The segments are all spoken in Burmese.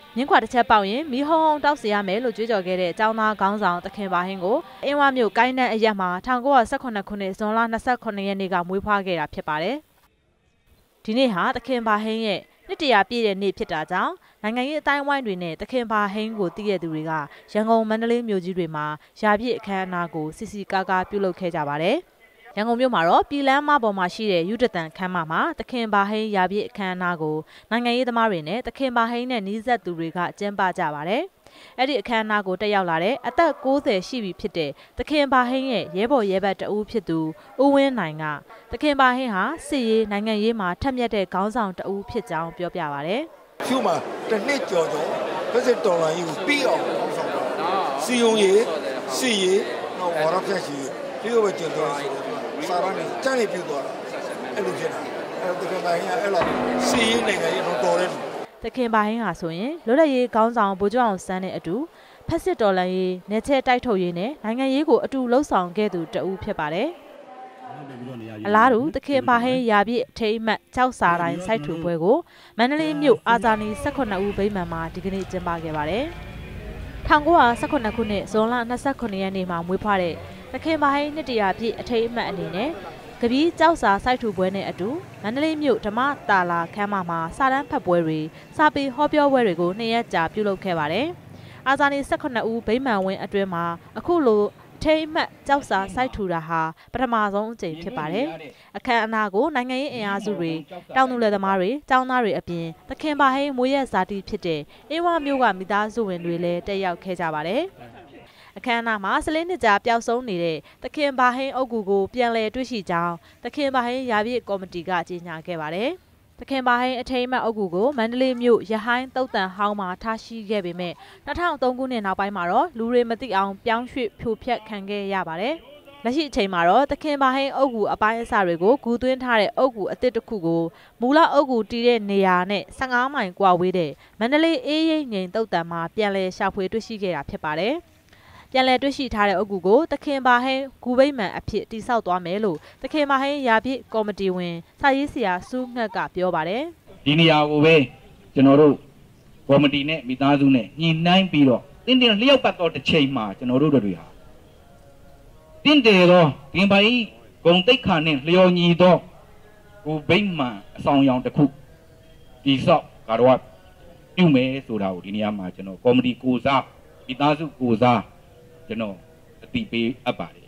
မြင်းခွာတစ်ချက်ပေါက်ရင်မီးဟုံးဟုံးတောက်စီရမယ်လို့ကြွေးကြော်ခဲ့တဲ့ကျောင်းသားခေါင်းဆောင်သခင်ပါဟင်းကိုအင်းဝမြို့ကိုင်းတန်းအရက်မှာ1918ခုနှစ်ဇွန်လ29ရက်နေ့ကမွေးဖွားခဲ့တာဖြစ်ပါတယ်။ဒီနေ့ဟာသခင်ပါဟင်းရဲ့နှစ်တရာပြည့်တဲ့နေ့ဖြစ်တာကြောင့်နိုင်ငံရေးအတိုင်းအဝိုင်းတွေနဲ့သခင်ပါဟင်းကိုသိရသူတွေကရန်ကုန်မန္တလေးမြို့ကြီးတွေမှာယာပြည့်အခမ်းအနားကိုစီစီကားကားပြုလုပ်ခဲ့ကြပါတယ်။ရန်ကုန်မြို့မှာတော့ပြည်လမ်းမပေါ်မှာရှိတဲ့ယူတတန်ခမ်းမမှာသခင်ပါဟင်းယာပြည့်အခမ်းအနားကိုနိုင်ငံရေးသမားတွေနဲ့သခင်ပါဟင်းနဲ့နှီးဆက်သူတွေကကျင်းပကြပါတယ်။အဲ့ဒီအခမ်းအနားကိုတက်ရောက်လာတဲ့အသက်60ရှိပြီဖြစ်တဲ့သခင်ပါဟင်းရဲ့ရဲဘော်ရဲဘက်တဦးဖြစ်သူဦးဝင်းနိုင်ကသခင်ပါဟင်းဟာစစ်ရေးနိုင်ငံရေးမှာထက်မြက်တဲ့ခေါင်းဆောင်တဦးဖြစ်ကြောင်းပြောပြပါတယ်။ဖြူမှာတစ်နှစ်ကျော်ဘက်စစ်တော်လိုင်းကြီးကိုပြီးအောင်ခေါင်းဆောင်တာ။စီယုံရေးစစ်ရေးတော့ဝါရဖြတ်ရှိပြီးတော့ကျန်တော့စာရမ်းကျန်းနေပြုသွားတာအဲ့လိုဖြစ်တာအဲ့တော့သခင်ပါဟင်းကအဲ့လိုစီရေးနိုင်ငံရေးတော့တော်တယ်သခင်ပါဟင်းဟာဆိုရင်လွတ်လပ်ရေးခေါင်းဆောင်ဗိုလ်ချုပ်အောင်ဆန်းနဲ့အတူဖက်စစ်တော်လှန်ရေးနယ်ချဲတိုက်ထုတ်ရေးနဲ့နိုင်ငံရေးကိုအတူလှုပ်ဆောင်ခဲ့သူတဦးဖြစ်ပါတယ်အလားတူသခင်ပါဟင်းယာပြည့်အထိမ်းအမှတ်ကြောက်စာတိုင်းစိုက်ထူပွဲကိုမန္တလေးမြို့အာဇာနည်18ဦးဗိမာန်မှာဒီကနေ့ကျင်းပခဲ့ပါတယ်1918ခုနှစ်ဇွန်လ29ရက်နေ့မှာမွေးဖွားတဲ့သခင်ပါဟင်းနှစ်တရာပြည့်အထိမ်းအမှတ်အနေနဲ့ကပီးကြောက်စာစိုက်ထူပွဲနဲ့အတူမန္တလေးမြို့ဓမ္မတာလာခမ်းမမှာစာတန်းဖတ်ပွဲတွေစာပေဟောပြောပွဲတွေကို2ရက်ကြာပြုလုပ်ခဲ့ပါတယ်။အာဇာနည်18ဦးဗိမာန်ဝင်းအတွင်းမှာအခုလိုထိမ်းမှတ်ကြောက်စာစိုက်ထူတာဟာပထမဆုံးအကြိမ်ဖြစ်ပါတယ်။အခမ်းအနားကိုနိုင်ငံရေးအင်အားစုတွေတောင်သူလယ်သမားတွေကျောင်းသားတွေအပြင်သခင်ပါဟင်းမွေးရက်ဇာတိဖြစ်တဲ့အင်းဝမြို့ကမိသားစုဝင်တွေလည်းတက်ရောက်ခဲ့ကြပါတယ်။အခမ်းအနားမှာ14နှစ်ကြာပျောက်ဆုံးနေတဲ့သခင်ပါဟင်းအုပ်ကူကိုပြန်လည်တွေ့ရှိကြောင်းသခင်ပါဟင်းယာပြည့်ကော်မတီကကြေညာခဲ့ပါတယ်။သခင်ပါဟင်းအထိမ်းအမှတ်အုပ်ကူကိုမန္တလေးမြို့ရဟိုင်းတုတ်တန်ဟောင်းမှာထားရှိခဲ့ပေမဲ့2003ခုနှစ်နောက်ပိုင်းမှာတော့လူတွေမသိအောင်ပြောင်းရွှေ့ဖြိုဖျက်ခံခဲ့ရပါတယ်။လက်ရှိအချိန်မှာတော့သခင်ပါဟင်းအုပ်ကူအပိုင်းအစတွေကိုဂူသွင်းထားတဲ့အုပ်ကူအသစ်တစ်ခုကိုမူလအုပ်ကူတည်တဲ့နေရာနဲ့15မိုင်ကွာဝေးတဲ့မန္တလေးအေးရိပ်ငိန်တုတ်တန်မှာပြန်လည်ရှာဖွေတွေ့ရှိခဲ့တာဖြစ်ပါတယ်။ပြန်လည်တွေ့ရှိထားတဲ့အုပ်ကူကိုသခင်ပါဟင်းဂူဗိမာန်အဖြစ်တည်ဆောက်သွားမယ်လို့သခင်ပါဟင်းယာပြည့်ကော်မတီဝင်စာရေးဆရာစူးငှက်ကပြောပါတယ်ဒီနေရာကိုပဲကျွန်တော်တို့ကော်မတီနဲ့မိသားစုနဲ့ညှိနှိုင်းပြီးတော့တင်းလျှောက်ပတ်တော့တစ်ချိန်မှာကျွန်တော်တို့တွေဟာတင်းတယ်တော့ဒီပါဟင်းဂုံတိတ်ခါနဲ့လျော်ညီတော့ဂူဗိမာန်အဆောင်ရောင်တစ်ခုဒီဆောက်ကတော့ပြုမယ်ဆိုတာကိုဒီနေရာမှာကျွန်တော်ကော်မတီကိုစားမိသားစုကိုစားကျွန်တော်အတိပေးအပ်ပါတယ်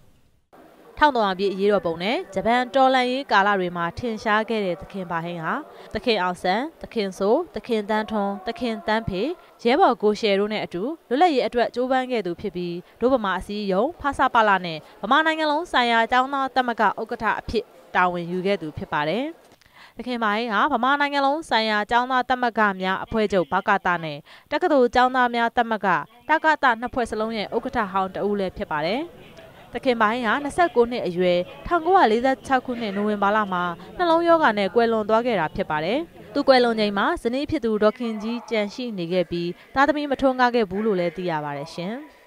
1300ပြည့်အရေးတော်ပုံနဲ့ဂျပန်တော်လန်ရေးကာလတွေမှာထင်ရှားခဲ့တဲ့သခင်ပါဟင်းဟာသခင်အောင်ဆန်းသခင်ဆိုသခင်တန်းထွန်းသခင်တန်းဖေရဲဘော်ကိုရှယ်တို့နဲ့အတူလွတ်လပ်ရေးအတွက်ကြိုးပမ်းခဲ့သူဖြစ်ပြီးဒုဗမာအစည်းအရုံးဖဆပလနဲ့ဗမာနိုင်ငံလုံးဆိုင်ရာကျောင်းသားတက်မကဥက္ကဋ္ဌအဖြစ်တာဝန်ယူခဲ့သူဖြစ်ပါတယ်သခင်ပါဟင်းဟာဗမာနိုင်ငံလုံးဆိုင်ရာကျောင်းသားတက်မကများအဖွဲ့ချုပ်ဘကတနဲ့တက္ကသိုလ်ကျောင်းသားများတက်မကတက္ကသနှစ်ဖွဲ့စလုံးရဲ့ဥက္ကဋ္ဌဟောင်းတဦးလည်းဖြစ်ပါတယ်သခင်ပါဟင်းဟာ29နှစ်အရွယ်1946ခုနှစ်နိုဝင်ဘာလမှာနှလုံးရောဂါနဲ့ကွယ်လွန်သွားခဲ့တာဖြစ်ပါတယ်။သူကွယ်လွန်ချိန်မှာဇနီးဖြစ်သူဒေါခင်ကြီးကြံရှိနေခဲ့ပြီးသားသမီးမထွန်းကားခဲ့ဘူးလို့လည်းသိရပါတယ်ရှင်။